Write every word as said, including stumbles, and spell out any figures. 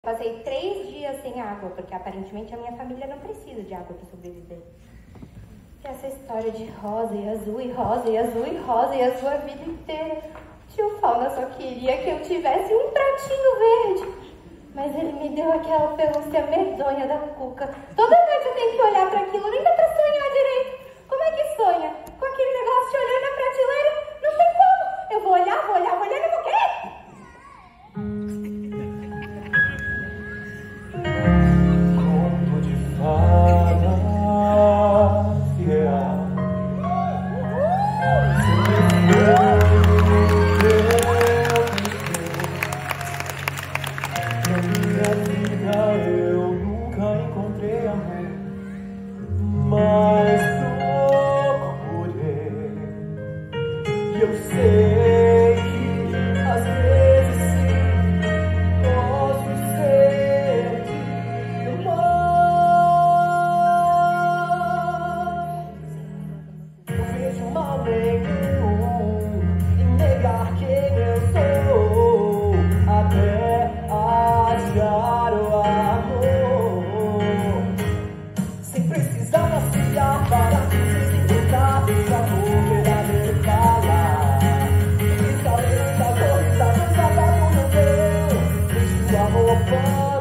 Passei três dias sem água, porque aparentemente a minha família não precisa de água para sobreviver. E essa história de rosa e azul e rosa e azul e rosa e azul a vida inteira. Tio Fauna só queria que eu tivesse um pratinho verde. Mas ele me deu aquela pelúcia medonha da Cuca. Toda noite eu tenho que olhar para aquilo, nem dá para sonhar direito. Como é que sonha? Com aquele negócio de olhar na prateleira? Não tem como. Eu vou olhar, vou olhar, vou olhar e não vou querer. Conto de fada fiel. Na minha vida eu nunca encontrei amor, mas procurei. E eu sei que às vezes sim posso ser demais. Eu vejo mal nenhum em negar quem eu sou, até adiar o amor, sem precisar passear para se encontrar o amor verdadeiro falar. Fica lenta, doida, dançada como eu, deixa o amor fora.